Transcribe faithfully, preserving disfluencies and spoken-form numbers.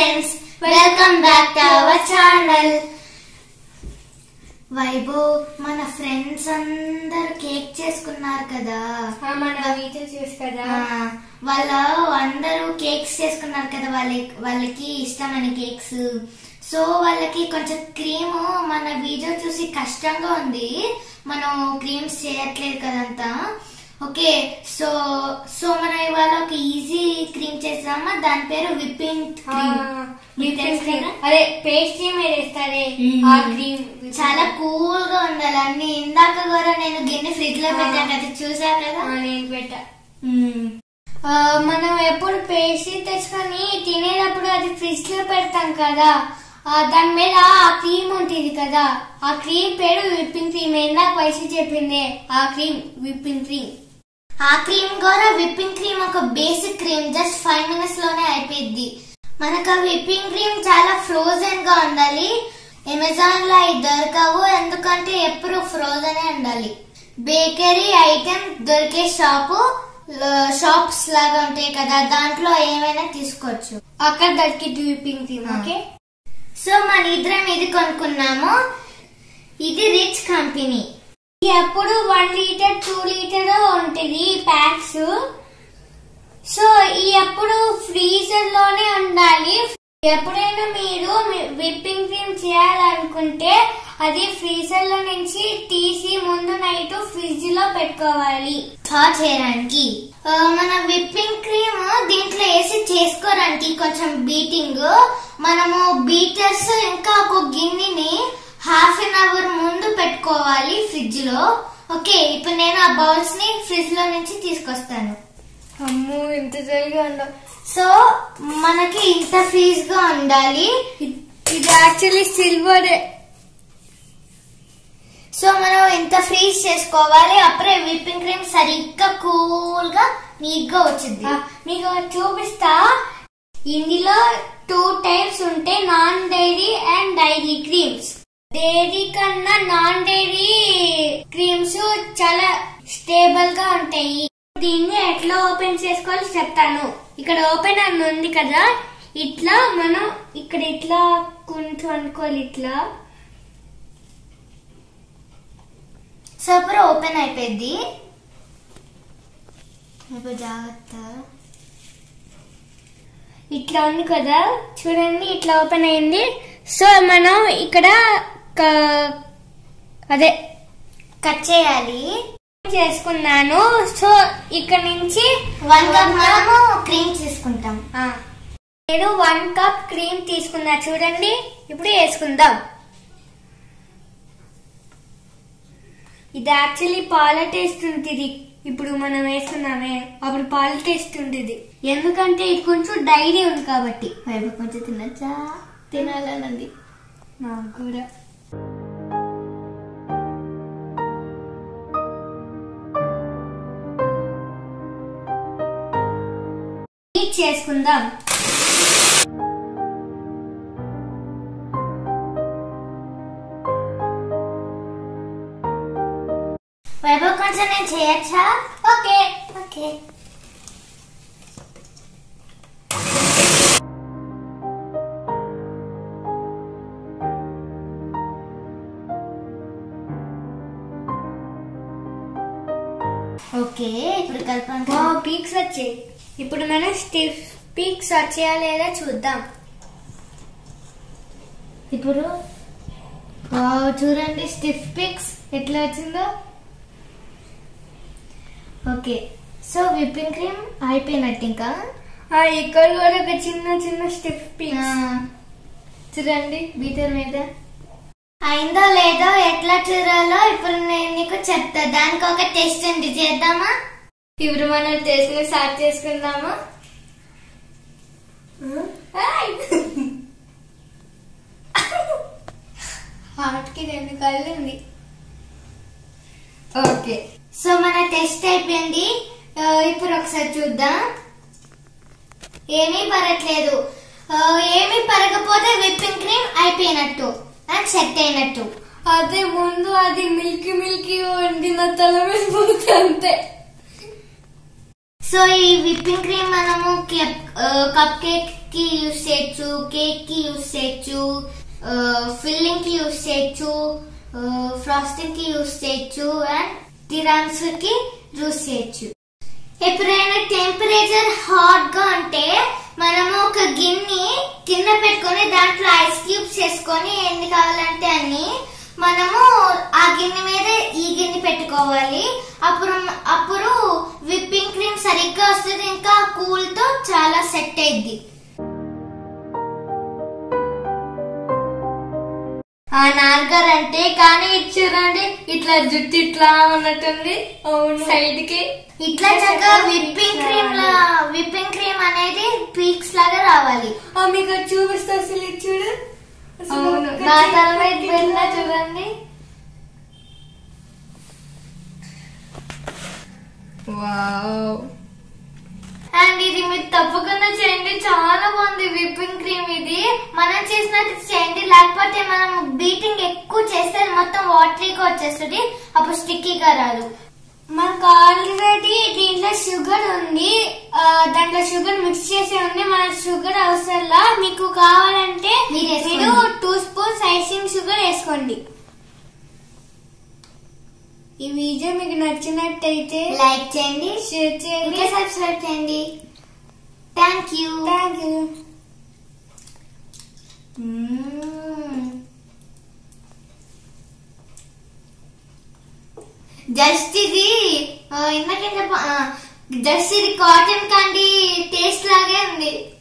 friends, welcome back to our channel. Vaibhav మన friends అందరు cake చేసుకున్నారు కదా, మన వీడియో చూసి కదా, వాళ్ళ అందరూ కేక్స్ చేసుకున్నారు కదా, వాళ్ళకి వాళ్ళకి ఇష్టమైన కేక్స్. సో వాళ్ళకి కొంచెం క్రీమ్ మన వీడియో చూసి కష్టంగా ఉంది, మనం క్రీమ్స్ చేయట్లేదు కదంతా. ఓకే, సో సో మనం ఇవాళ ఒక ఈజీ క్రీమ్ చేద్దామా, దాని పేరు విప్పింగ్ క్రీమ్. అదే పేస్ట్రీ మీద వేస్తారే ఆ క్రీమ్, చాలా కూల్ గా ఉండాలి అన్ని. ఇందాక కూడా నేను గిన్నె ఫ్రిడ్జ్ లో పెట్టాను కదా, చూసా కదా, నేను పెట్టా. మనం ఎప్పుడు పేస్ట్రీ తెచ్చుకొని తినేటప్పుడు అది ఫ్రిడ్జ్ లో పెడతాం కదా, దాని మీద ఆ క్రీమ్ ఉంటుంది కదా, ఆ క్రీమ్ పేరు విప్పింగ్ క్రీమ్. ఇందాక వయసు చెప్పింది ఆ క్రీమ్ విప్పింగ్ క్రీమ్. ఆ క్రీమ్ కూడా విప్పింగ్ క్రీమ్ ఒక basic cream, just five minutes లోనే అయిపోయింది. మనకు ఆ విప్పింగ్ క్రీమ్ చాలా ఫ్రోజన్ గా ఉండాలి. అమెజాన్ లో అవి దొరకవు, ఎందుకంటే ఎప్పుడు ఫ్రోజన్ ఉండాలి. బేకరీ ఐటమ్ దొరికే షాపు షాప్స్ లాగా ఉంటాయి కదా, దాంట్లో ఏమైనా తీసుకోవచ్చు, అక్కడ దొరికింది విప్పింగ్ క్రీమ్. ఓకే, సో మన ఇద్దరం ఇది కొనుక్కున్నాము. ఇది రిచ్ కంపెనీ. ఎప్పుడు వన్ లీటర్ టూ లీటర్ ఉంటుంది ప్యాక్స్. సో ఈ ఎప్పుడు ఫ్రీజర్ లోనే ఉండాలి. ఎప్పుడైనా మీరు విప్పింగ్ క్రీమ్ చేయాలనుకుంటే అది ఫ్రీజర్ లో నుంచి తీసి ముందు నైట్ ఫ్రిడ్జ్ లో పెట్టుకోవాలి థా చేయడానికి. మన విప్పింగ్ క్రీమ్ దీంట్లో వేసి చేసుకోవడానికి కొంచెం బీటింగ్, మనము బీటర్స్ ఇంకా ఒక గిన్నెని హాఫ్ అన్ అవర్ ముందు పెట్టుకోవాలి ఫ్రిడ్జ్ లో. ఓకే, ఇప్పుడు నేను ఆ బౌల్స్ ని ఫ్రిడ్జ్ లో నుంచి తీసుకొస్తాను. అమ్మో ఇంత జల్గా ఉండవు. సో మనకి ఇంత ఫ్రీజ్ గా ఉండాలి. ఇది యాక్చువల్లీ సిల్వర్. సో మనం ఇంత ఫ్రీజ్ చేసుకోవాలి, అప్పుడే విప్పింగ్ క్రీమ్ సరిగ్గా కూల్ గా నీట్ గా వచ్చింది. మీకు చూపిస్తా. ఇందులో టూ టైప్స్ ఉంటాయి, non dairy and dairy creams. Dairy కన్నా నాన్ డైరీ క్రీమ్స్ చాలా స్టేబుల్ గా ఉంటాయి. దీన్ని ఎట్లా ఓపెన్ చేసుకోవాలో చెప్తాను. ఇక్కడ ఓపెన్ అని ఉంది కదా, ఇట్లా మనం ఇక్కడ ఇట్లా కొంచెం అనుకోవాలి ఇట్లా. సూపర్ ఓపెన్ అయిపోయింది. జాగ్రత్త, ఇట్లా ఉంది కదా, చూడండి ఇట్లా ఓపెన్ అయింది. సో మనం ఇక్కడ అదే కట్ చేయాలి చేసుకున్నాను. సో ఇక్కడ నుంచి వన్ కప్ మనము క్రీమ్ తీసుకుంటాం. నేను వన్ కప్ క్రీమ్ తీసుకున్నా, చూడండి. ఇప్పుడు వేసుకుందాం. ఇది యాక్చువల్లీ పాల టేస్ట్ ఉంటుంది. ఇప్పుడు మనం వేసుకున్నామే, అప్పుడు పాల టేస్ట్ ఉంటుంది, ఎందుకంటే ఇది కొంచెం డైరీ ఉంది కాబట్టి. వైపు కొంచెం తినచ్చా, తినాలనండి నాకు కూడా. చేసుకుందాం. వైభవ్ కొంచెం నేను చేయొచ్చా? Okay okay. ఓకే, ఇప్పుడు కలపండి. పీక్స్ వచ్చాయి. ఇప్పుడు మనం స్టిఫ్ పీక్స్ వచ్చాయా లేదా చూద్దాం. ఇప్పుడు చూడండి స్టిఫ్ పిక్స్ ఎట్లా వచ్చిందో. ఓకే, సో విప్పింగ్ క్రీమ్ అయిపోయినట్టు. ఇంకా ఇక్కడ కూడా ఒక చిన్న చిన్న స్టిఫ్ పిక్స్ చూడండి బీటర్ మీద. అయిందో లేదో ఎట్లా చూడాలో ఇప్పుడు నేను నీకు చెప్తా. దానికి ఒక టెస్ట్ ఉంది, చేద్దామా? ఇప్పుడు మనం టెస్ట్ స్టార్ట్ చేసుకుందామా? హార్ట్ కి రెండు కళ్ళు ఉంది. ఓకే, సో మన టెస్ట్ అయిపోయింది. ఇప్పుడు ఒకసారి చూద్దాం. ఏమీ పరట్లేదు. ఏమీ పరగపోతే విప్పింగ్ క్రీమ్ అయిపోయినట్టు అండ్ సెట్ అయినట్టు. అదే ముందు అది మిల్కీ మిల్కీ వండిన తల మీద పోతే అంతే. సో సో ఈ విప్పింగ్ క్రీమ్ మనము కప్ కేక్ కి యూజ్ చేయొచ్చు, కేక్ కి యూజ్ చేయొచ్చు, ఫిల్లింగ్ కి యూజ్ చేయొచ్చు, ఫ్రాస్టింగ్ కి యూజ్ చేయొచ్చు అండ్ తిరామిసు కి యూజ్ చేయొచ్చు. ఎప్పుడైనా టెంపరేచర్ హాట్ గా ఉంటే మనము ఒక గిన్నె కింద పెట్టుకొని దాంట్లో ఐస్ క్యూబ్స్ వేసుకొని ఎన్ని కావాలంటే అన్ని మనము ఆ గిన్నె మీద ఈ గిన్నె పెట్టుకోవాలి. అప్పుడు అప్పుడు విప్పింగ్ క్రీమ్ సరిగ్గా వస్తుంది, ఇంకా కూల్ తో చాలా సెట్ అయ్యిద్ది. ఆ నాన్నగారు అంటే కానీ ఇచ్చారండి ఇట్లా జుట్టు ఇట్లా ఉన్నట్టుంది సైడ్ కి ఇట్లా చక్కగా విప్పింగ్ క్రీమ్ లా విప్పింగ్ క్రీమ్ అనేది పీక్స్ లాగా రావాలి. మీకు చూపిస్తా అసలు చూడు. అవును, నా తల మీద వెళ్ళినా చూడండి. వావ్. అండ్ ఇది మీరు తప్పకుండా చేయండి, చాలా బాగుంది విప్పింగ్ క్రీమ్. ఇది మనం చేసినట్టు చేయండి, లేకపోతే మనం బీటింగ్ ఎక్కువ చేస్తే మొత్తం వాటరీగా వచ్చేస్తుంది, అప్పుడు స్టిక్కీగా రాదు. మనకు ఆల్రెడీ దీంట్లో షుగర్ ఉంది, దాంట్లో షుగర్ మిక్స్ చేసి ఉంది. మన షుగర్ అవసరంలా, మీకు కావాలంటే మీరు టూ స్పూన్స్ ఐసింగ్ షుగర్ వేసుకోండి. ఈ వీడియో మీకు నచ్చినట్టయితే లైక్ చేయండి, షేర్ చేయండి, సబ్స్క్రైబ్ చేయండి. Thank you thank you. Just ఇది ఇందాక జస్ట్ ఇది కాటన్ క్యాండీ టేస్ట్ లాగే ఉంది.